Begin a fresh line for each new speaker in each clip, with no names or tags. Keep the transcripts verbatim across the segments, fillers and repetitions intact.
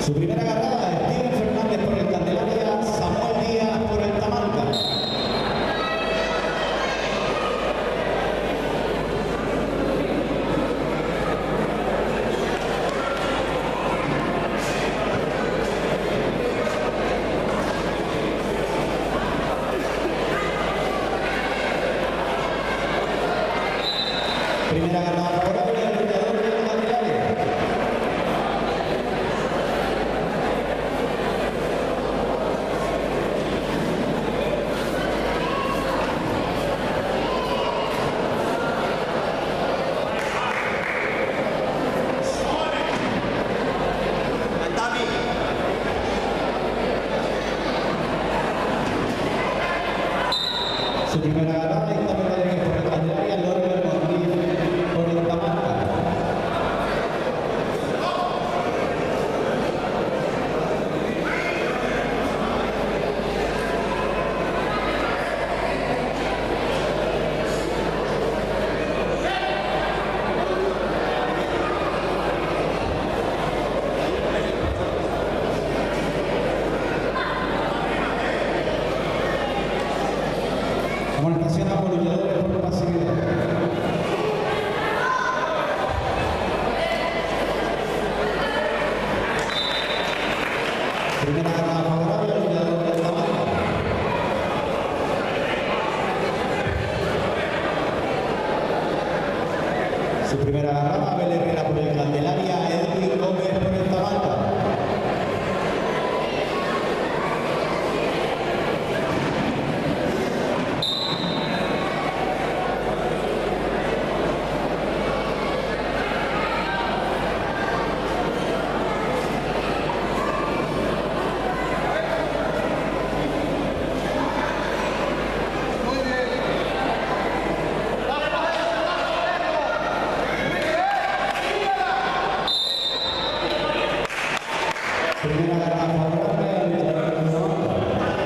Su primera agarrada, Steven Fernández por el Candelaria, Samuel Díaz por el Tamarca. Primera agarrada favorable al luchador del Candelaria. Su primera agarrada, Isabel Rodríguez por el Candelaria, Lorimer Montiel por el Tamarca. Amonestación a los luchadores por pasividad. Primera agarrada favorable al luchador del Tamarca. Su primera agarrada, Abel Herrera por el Candelaria, Edwin Gómez por el Tamarca. Primera agarrada favorable al luchador del Tamarca.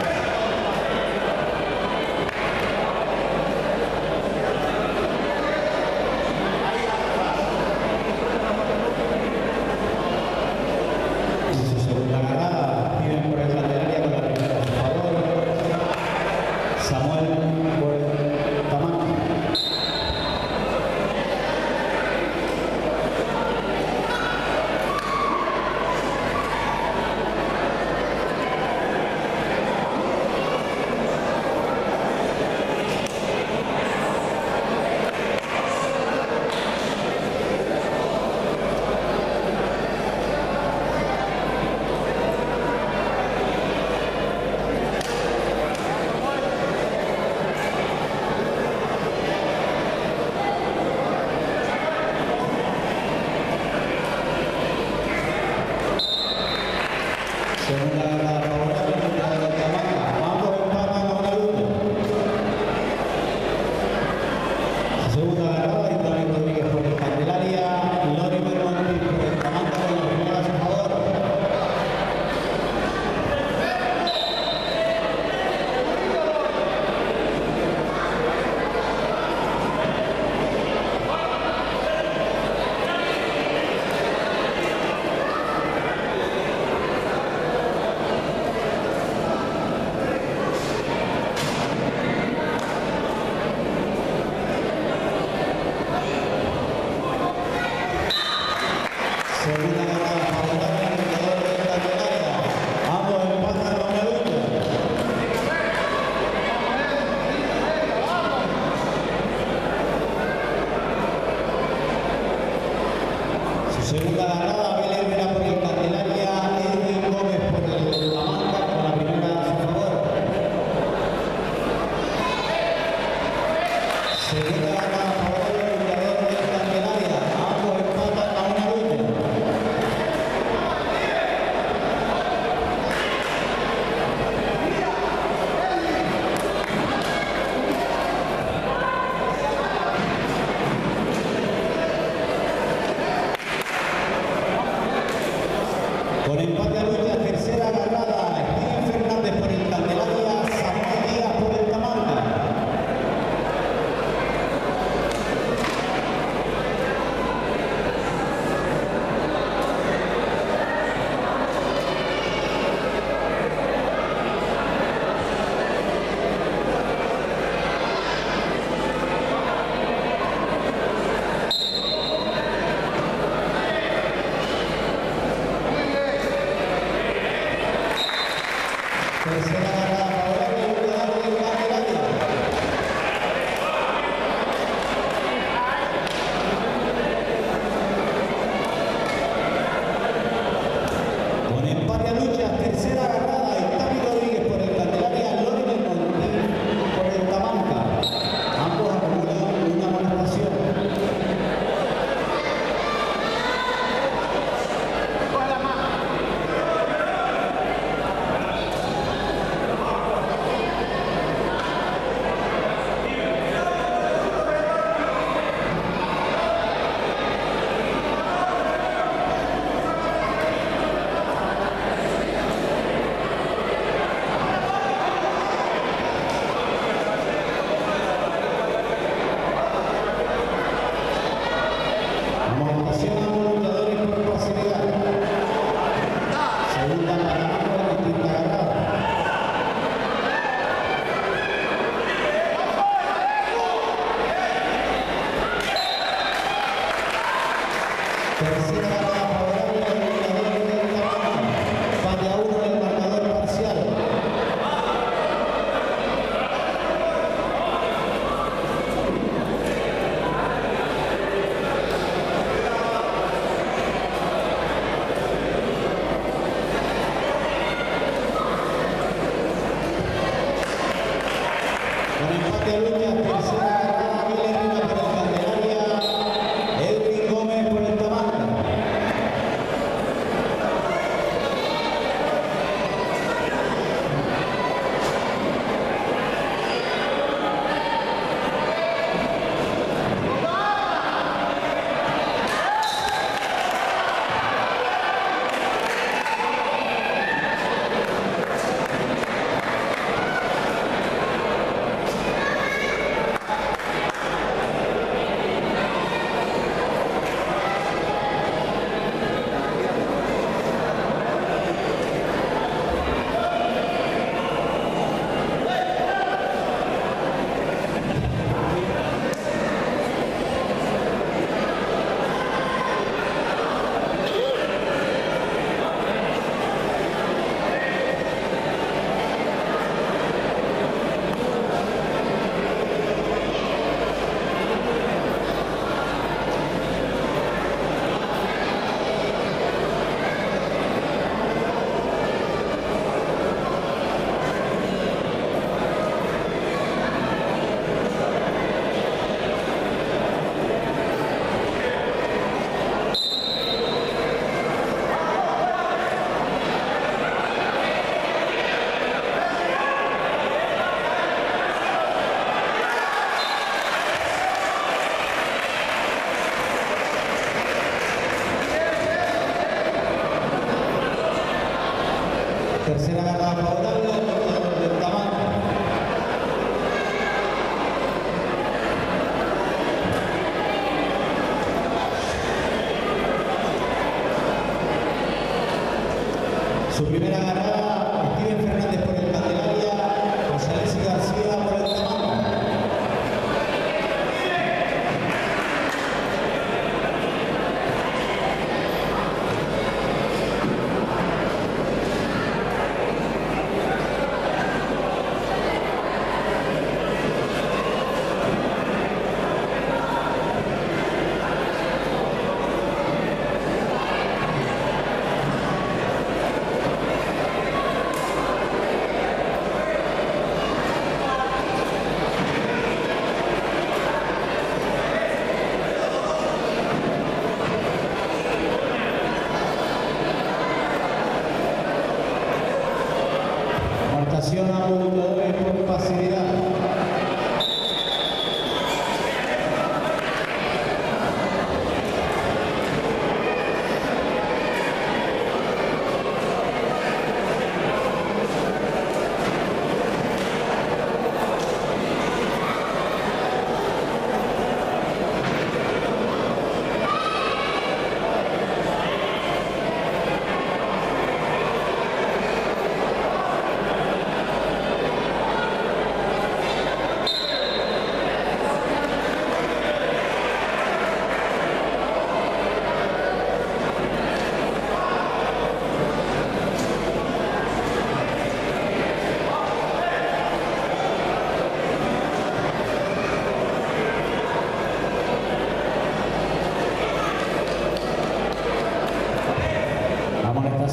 Y su segunda agarrada, Steven por el Candelaria con la primera a su favor, Samuel por el Tamarca. Segunda agarrada favorable al luchador del Tamarca. Ambos empatan a una lucha. Su segunda agarrada, Isabel Rodríguez por el Candelaria, Lorimer Montiel por el Tamarca con la primera a su favor. Segunda agarrada favorable al luchador del Candelaria. Ambos empatan a una lucha. Su segunda agarrada, Abel Herrera por el Candelaria, Edwin Gómez por el Tamarca con la primera a su favor. Segunda agarrada favorable al luchador del Candelaria. Ambos empatan a una lucha. Tercera agarrada favorable al luchador del Candelaria. Con empate a lucha, tercera agarrada, Itapi Rodríguez por el Candelaria, Lorena Monti por el Tamanca. Ambos acumulan una amonestación. Amonestación a ambos luchadores por pasividad. Segunda para ambos, distinta agarrada. Tercera agarrada favorable al luchador del Tamanca. Empate a uno en el marcador parcial. Con empate a lucha, tercera agarrada, Miller Rima por el Candelaria, Edwin Gómez por el Tamanca. Tercera agarrada favorable al luchador del Tamanca. Su primera agarrada, Steven Fernández por el Candelaria, José Alexis García por el Tamanca.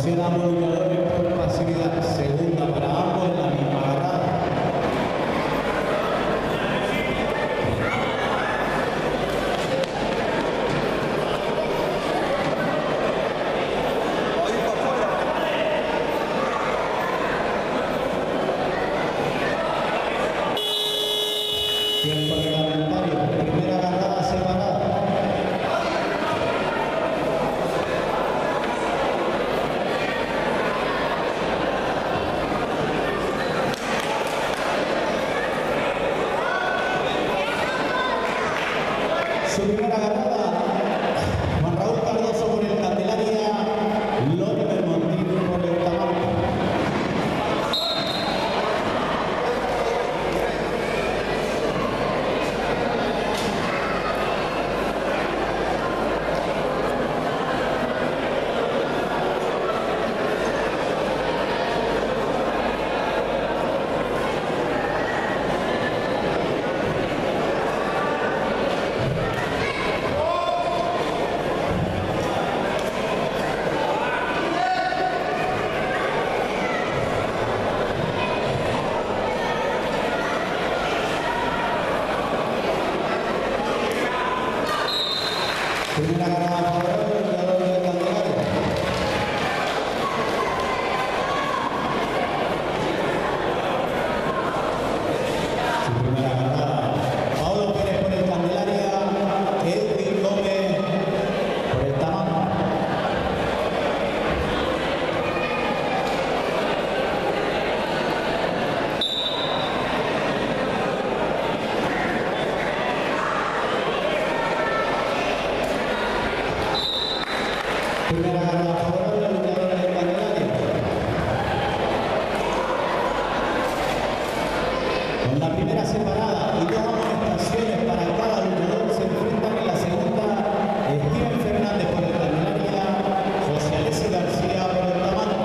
Sanción a ambos luchadores por pasividad. Segunda para ambos en la misma agarrada. Tiempo reglamentario. Primera agarrada separada. Su primera agarrada, Juan Raúl Cardoso por el Candelaria, Lori Belmontín por el Tamarca. Primera agarrada favorable del luchador del Candelaria. Su primera agarrada, Paulo Pérez por el Candelaria, Edwin Gómez por el Tamarca. Primera agarrada favorable al luchador del Candelaria. Con la primera separada y dos amonestaciones para cada luchador, se enfrentan en la segunda Steven Fernández por el Candelaria, José Alessi García por el Tamarca.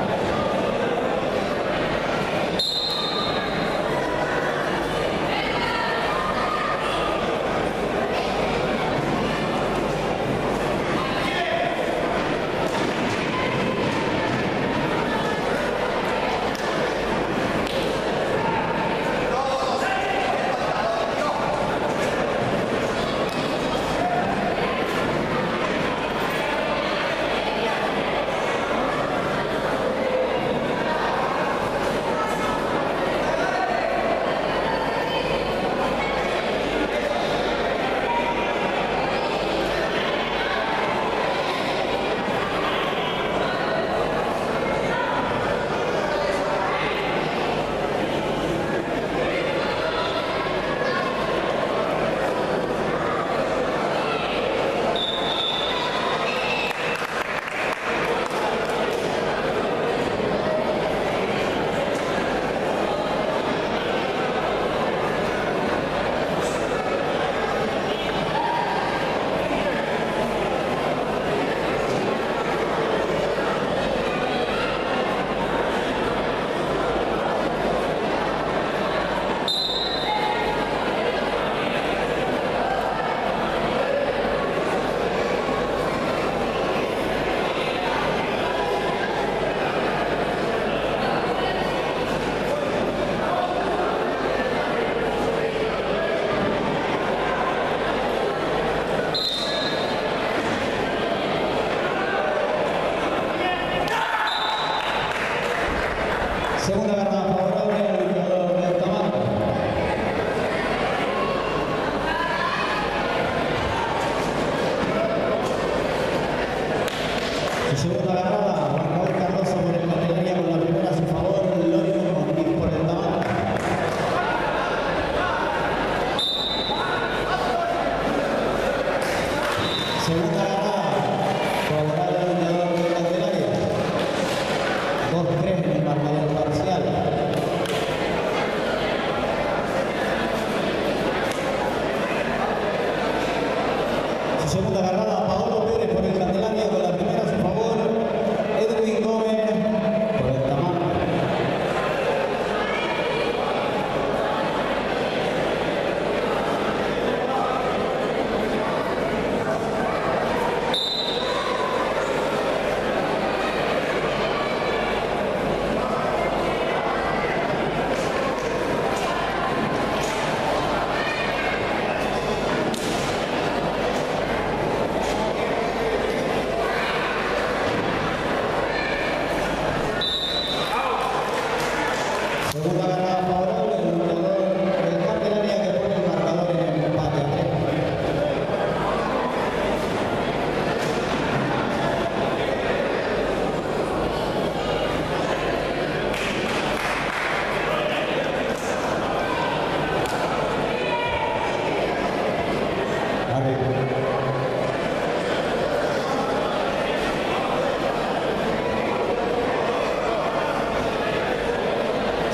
Segunda agarrada favorable al luchador del Tamarca. Su segunda agarrada, Juan Raúl Cardoso por el Candelaria, con la primera a su favor, Lori Belmontín por el Tamarca. Segunda agarrada favorable al luchador del Candelaria. dos tres en el marcador parcial. Su segunda agarrada, Paolo Pérez por el Candelaria, con la primera a su favor, Edwin Gómez por el Tamarca.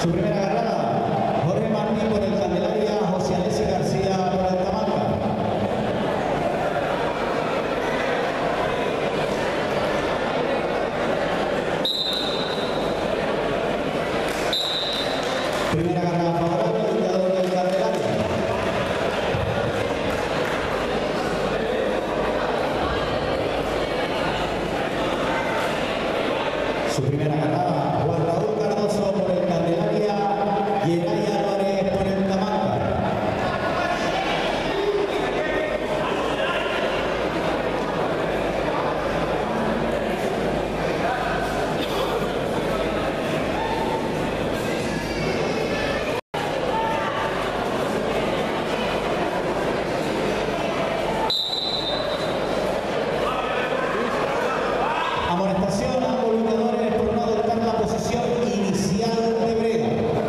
Su primera agarrada, Jorge Martín por el Candelaria, José Alessio García por el Tamanca. Primera agarrada favorable, luchador del Candelaria. Su primera agarrada, Juan Raúl Cardoso por el Candelaria, Yeray Álvarez por el Tamanca. Amonestación a ambos luchadores por no adoptar la posición inicial de brega.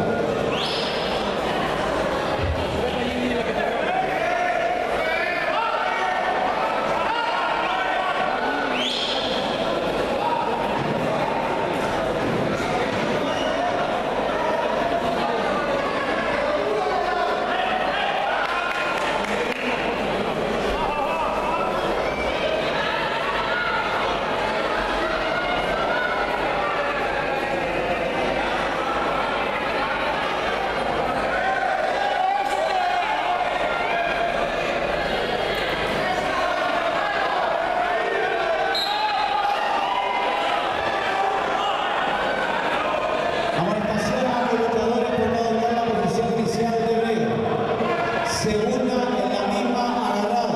Amonestación a ambos luchadores por no adoptar la posición inicial de brega. Segunda en la misma agarrada.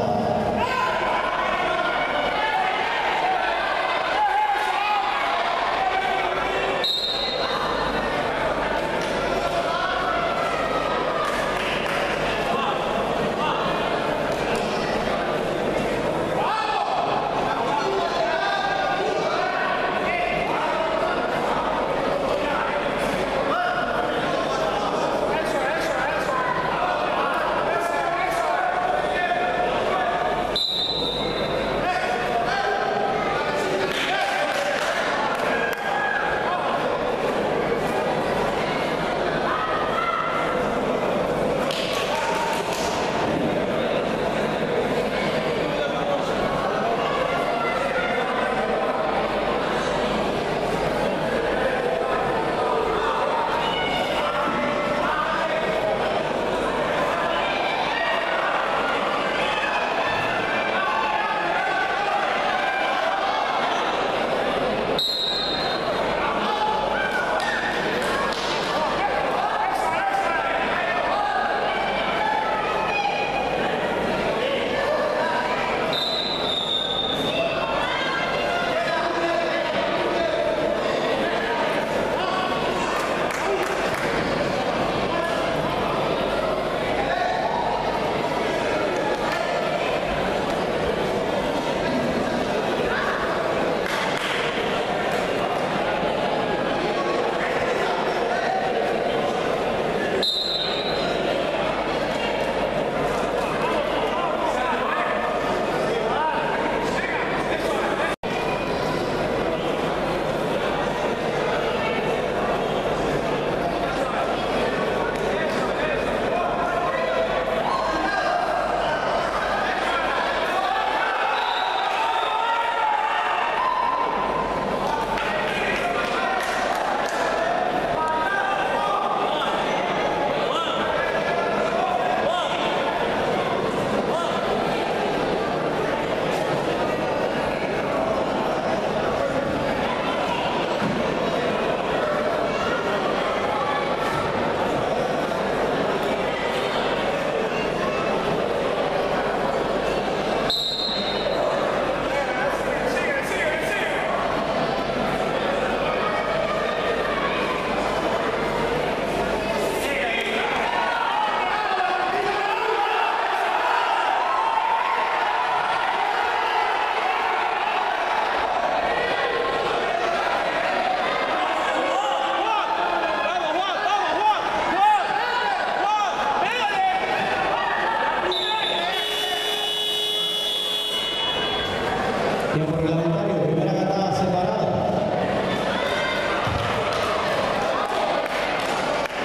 Tiempo reglamentario, primera agarrada separada.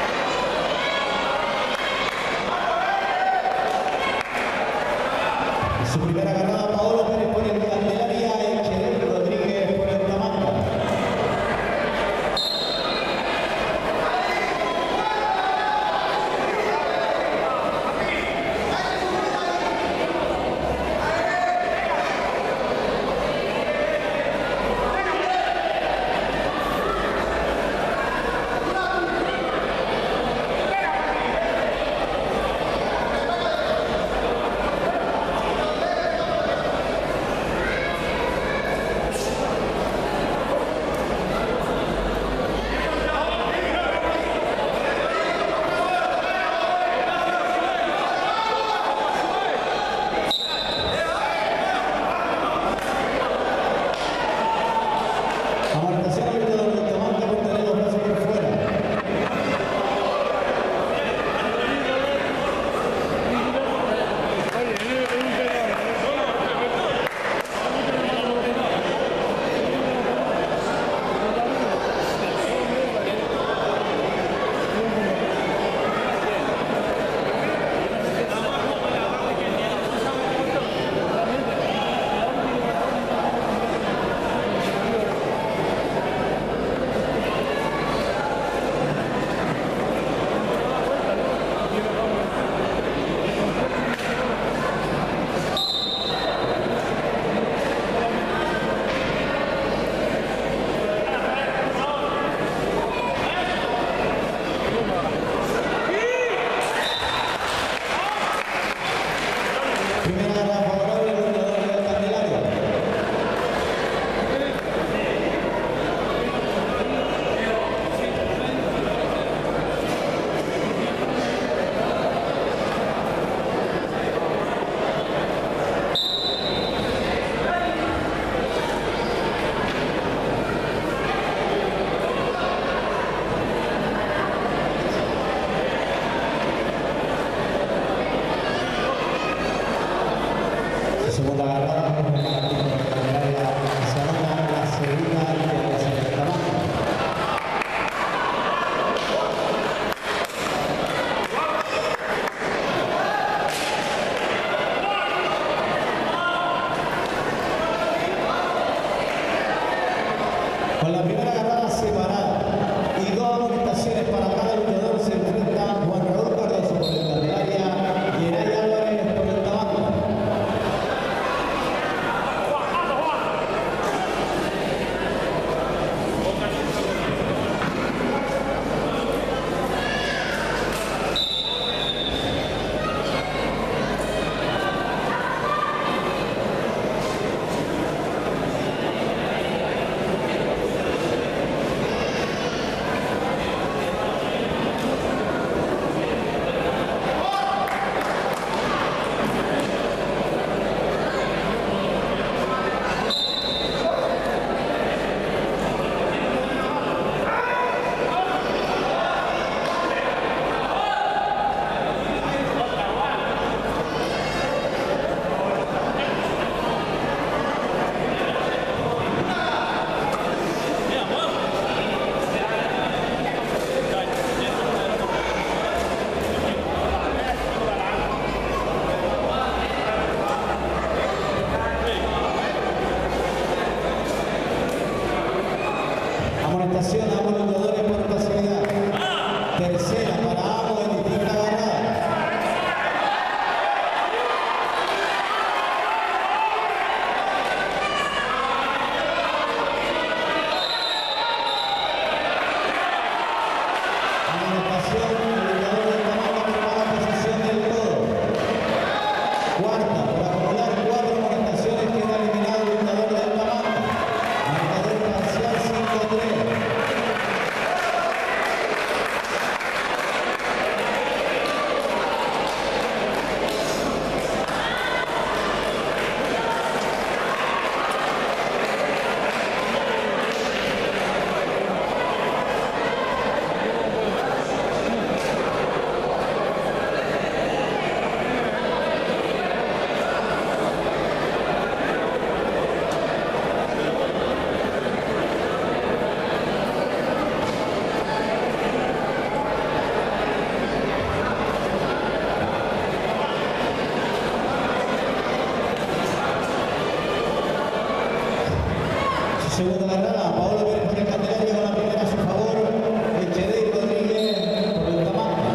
Con la primera agarrada separada y dos amonestaciones para cada luchador, se enfrentan Juan Raúl Cardoso por el Candelaria y Geray Álvarez por el Tabanca. Amonestación a ambos luchadores por pasividad. Tercera para ambos en distinta agarrada. Amonestación al luchador del Tabanca por mala posición del codo. Cuarta, por acumular cuatro amonestaciones, queda eliminado el luchador del Tabanca. Marcador parcial cinco a tres. Segunda agarrada, Paolo Pérez por el Candelaria con la primera a su favor, Echedey Rodríguez por el Tabanca.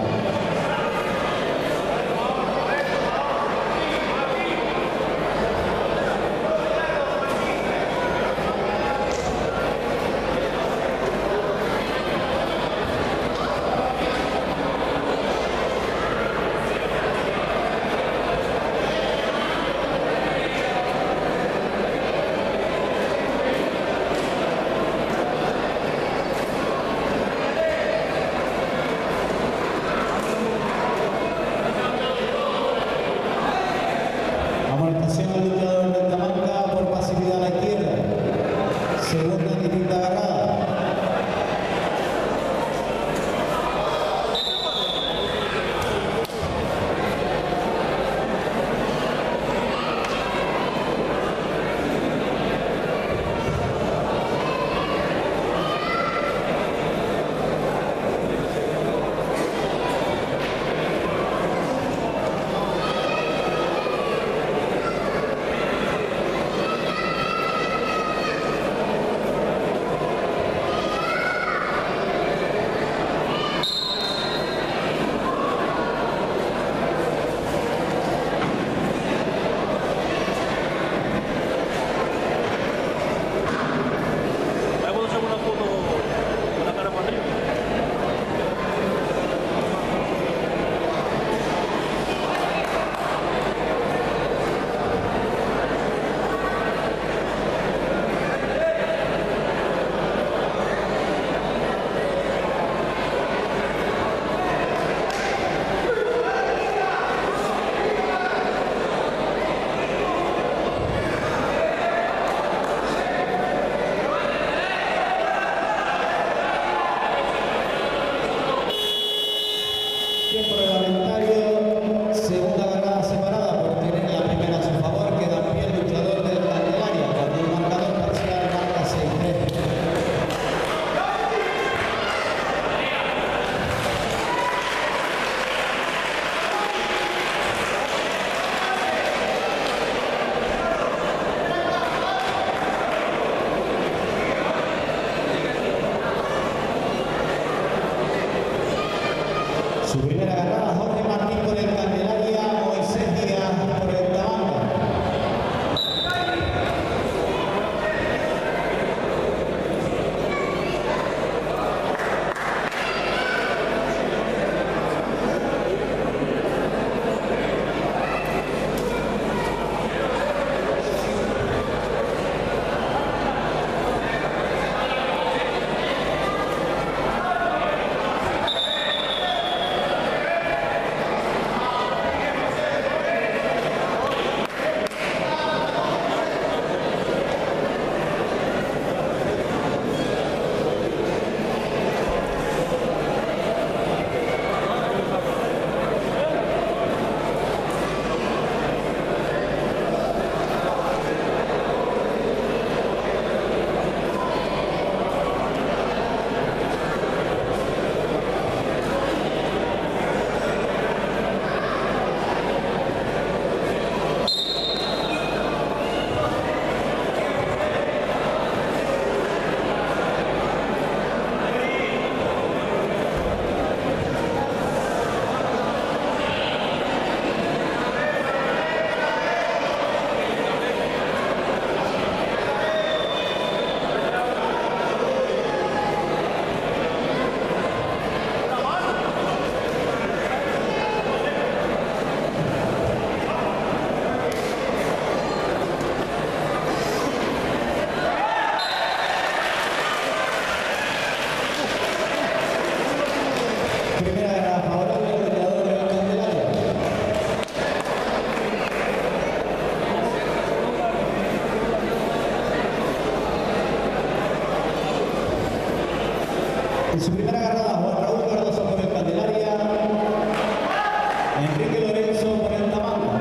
En su primera agarrada, Juan Raúl Cardoso por el Candelaria, Enrique Lorenzo por el Tamanca.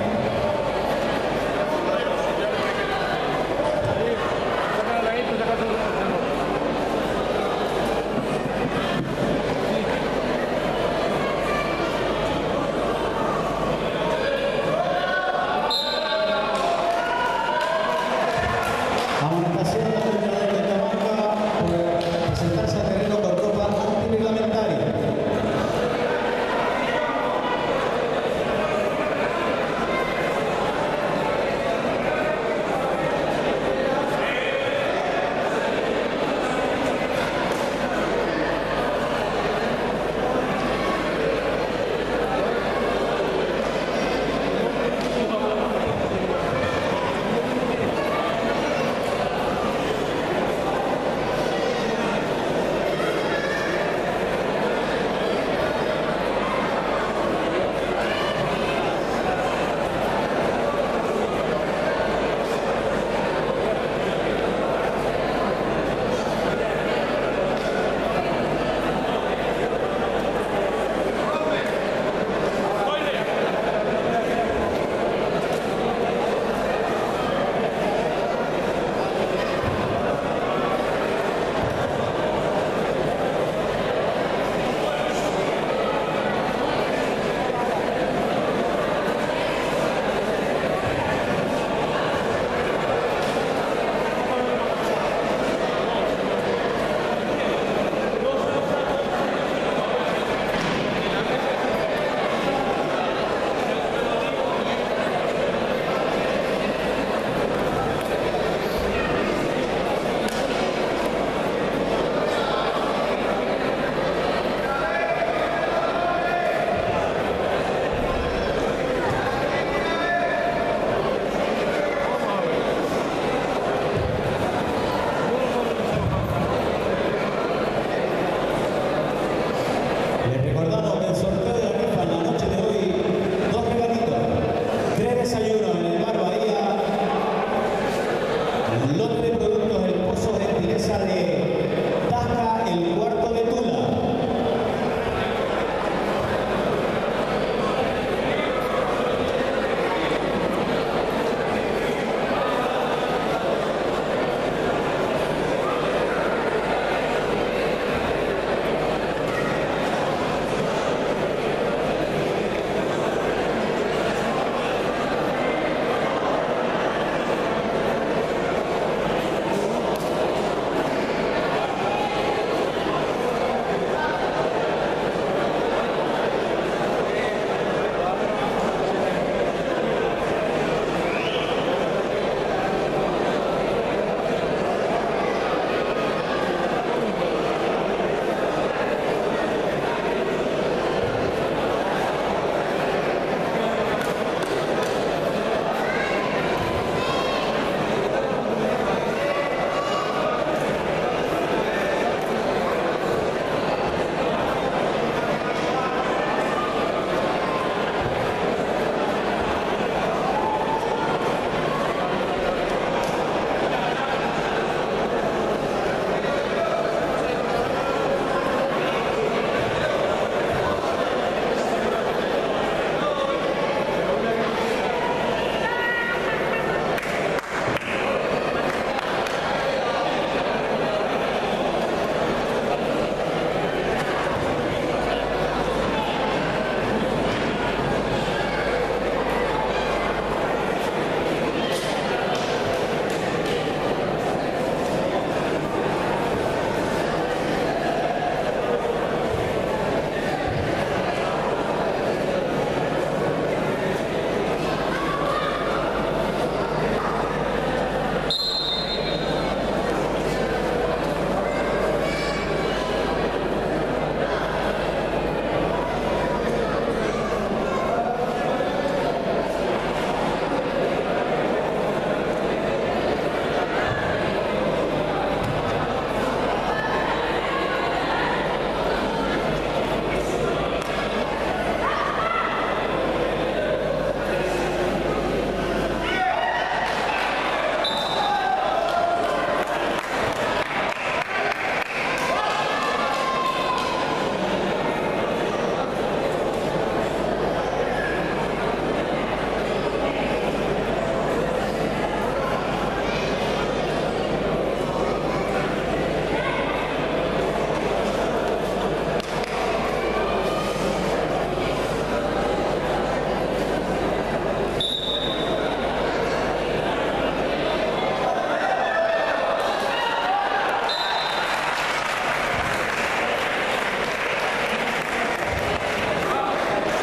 Amonestación del entrenador de Tamanca por presentarse a terreno con ropa antirreglamentaria. Les recordamos que el sorteo de la rifa en la noche de hoy, dos regalitos, tres desayunos en el Bar Bahía, lote de productos del Pozo Gentileza de Tasca, el Cuarto de Tula.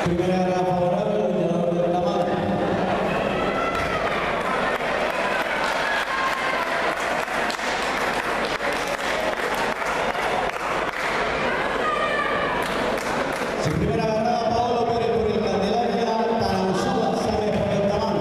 Primera agarrada favorable, el luchador del Tamarca. Su primera agarrada, Paolo Pérez por el Candelaria, Tanausú González por el Tamarca.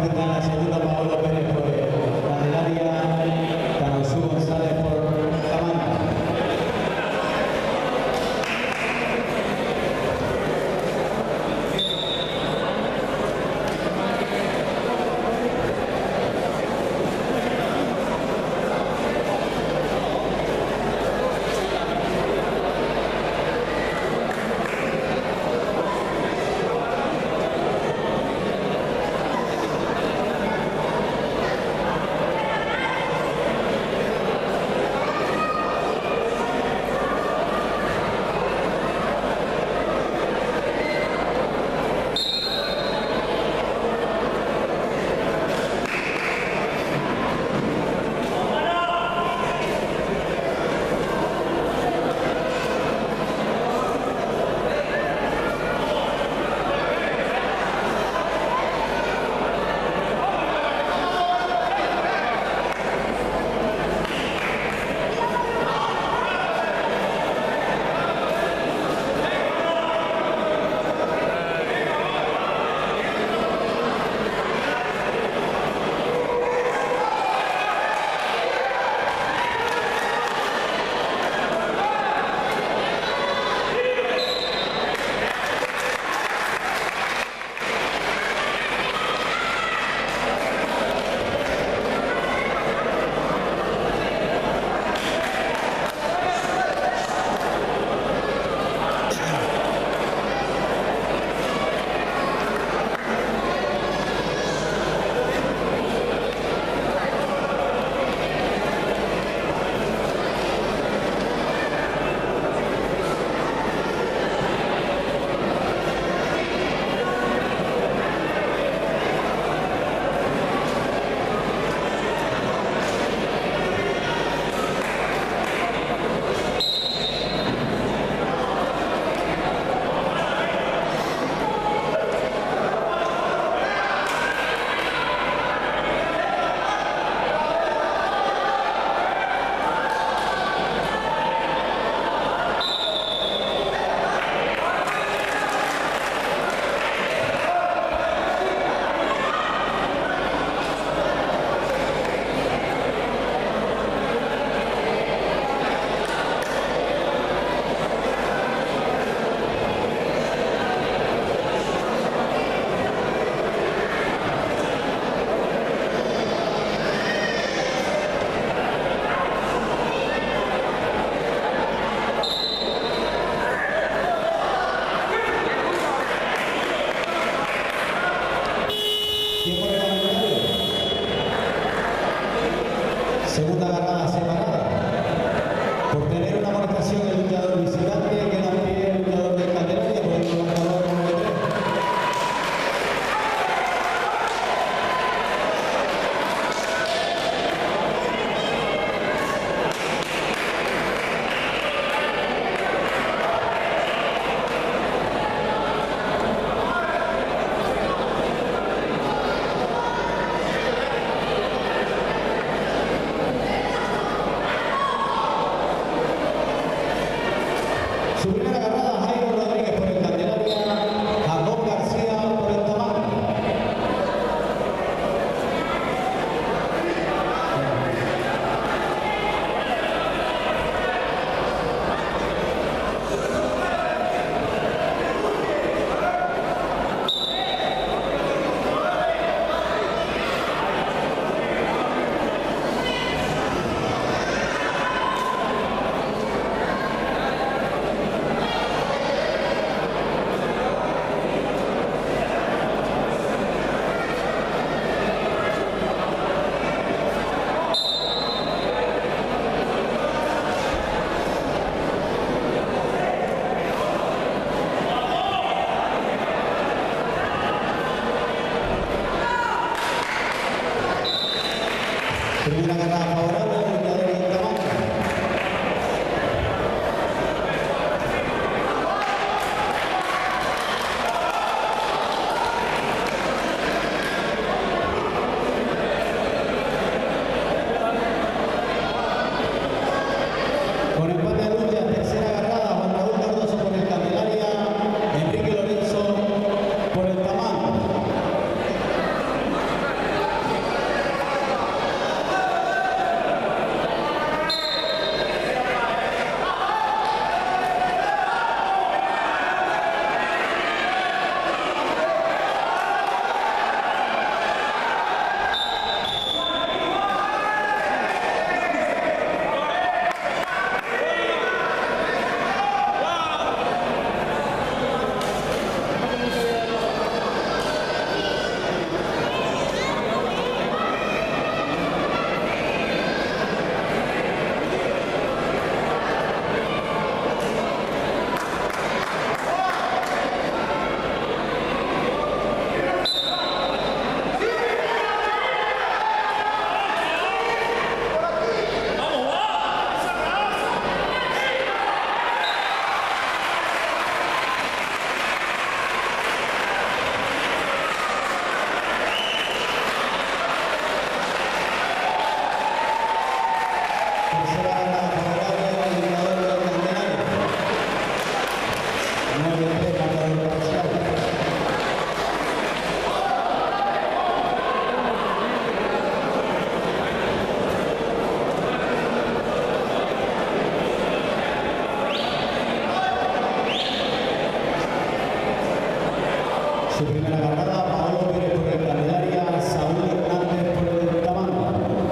enfrenta en la segunda Paolo Pérez por Candelaria, Canosu González por Tamanta. Segunda agarrada separada. Por tener una amonestación el luchador visitante, queda en pie el luchador de Candelaria por el marcador número tres. Su primera agarrada, Jairo Rodríguez por el Candelaria, Jacob García por el Tamanta. nueve tres marcador parcial. Su primera carrera, Paolo Pérez por el Candelaria, Saúl Hernández por el Tamanca.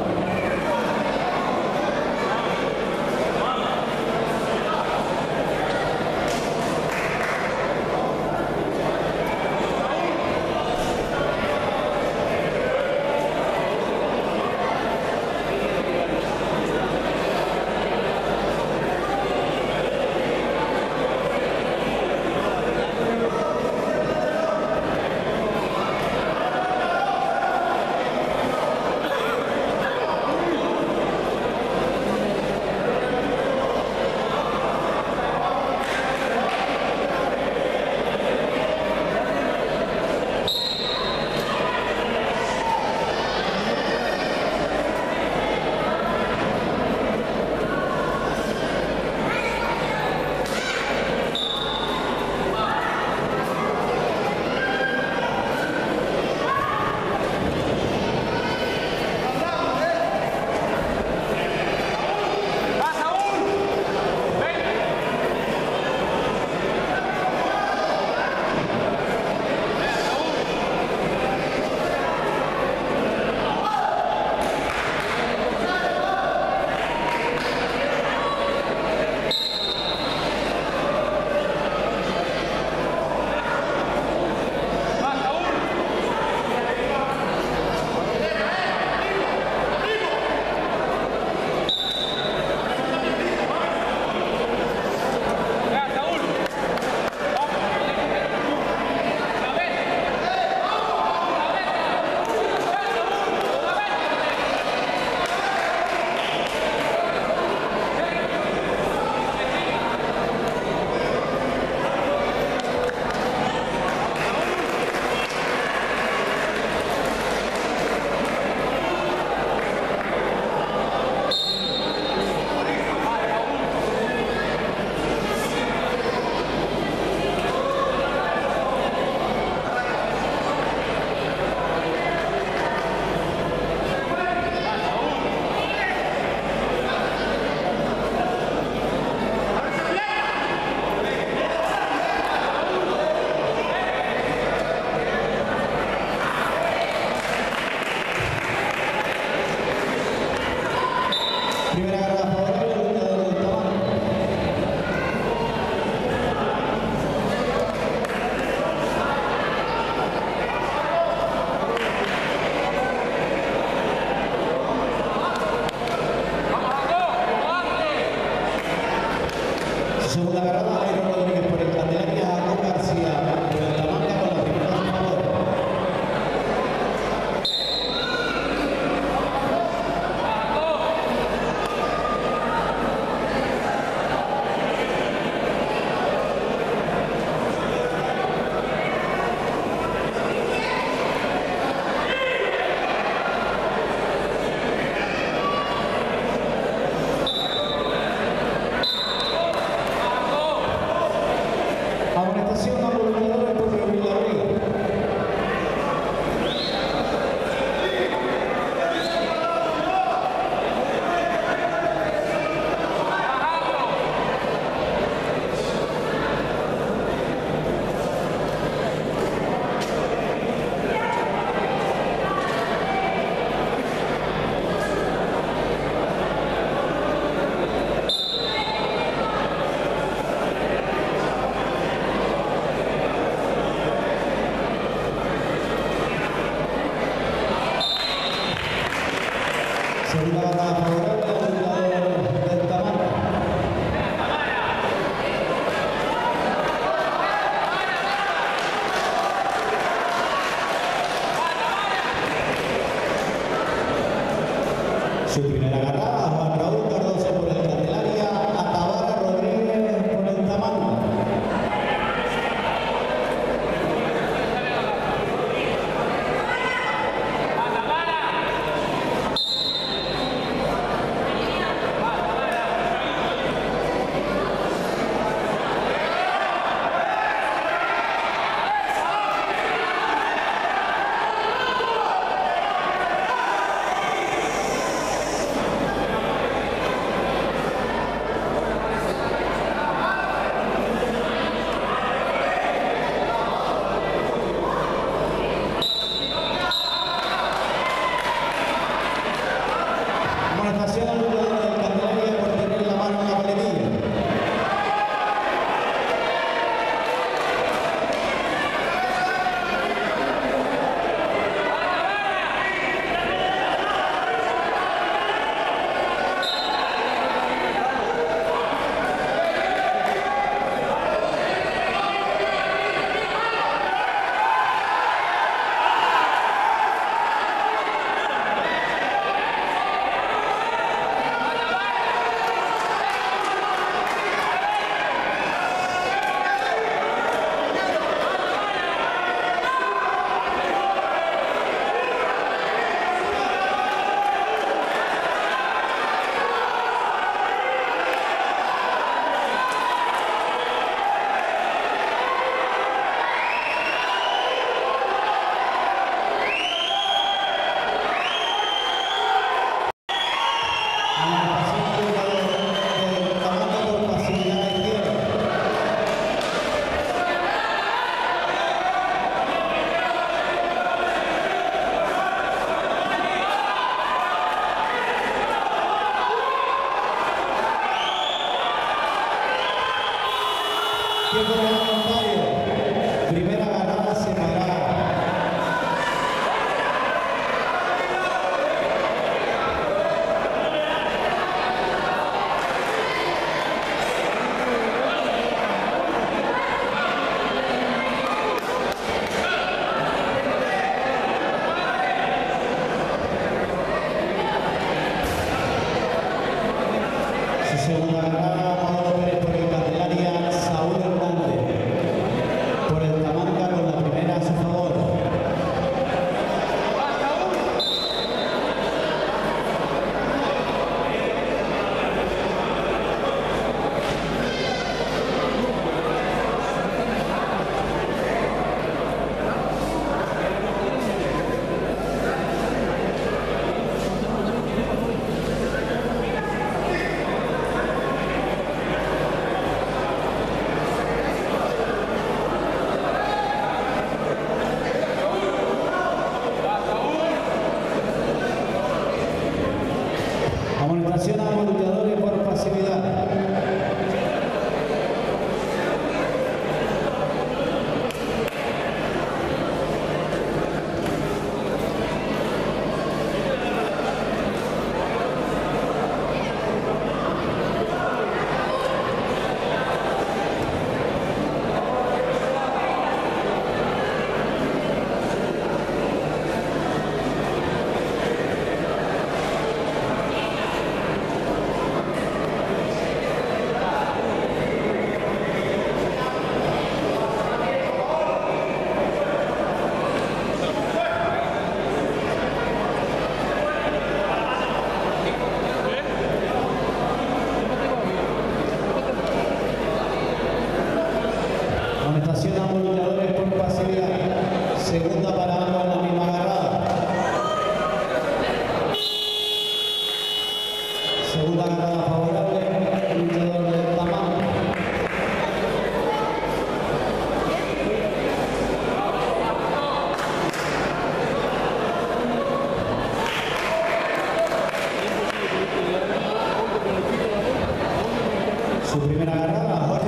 Primera carrera favorable del luchador del Tamanca. Segunda carrera, Jairo Rodríguez por el Candelaria, Jacob García por el Tamanca con la primera a su favor. Tiempo de voluntario. Primera agarrada separada. Su segunda agarrada, Pablo Pérez por el Candelaria, Saúl Hernández por el Tamanca con la primera a su favor. Amonestación a ambos luchadores por pasividad. Amonestación a ambos luchadores por pasividad. Segunda para ambos en la misma agarrada. Segunda agarrada favorable, luchador del Tamanca. Su primera agarrada, Jorge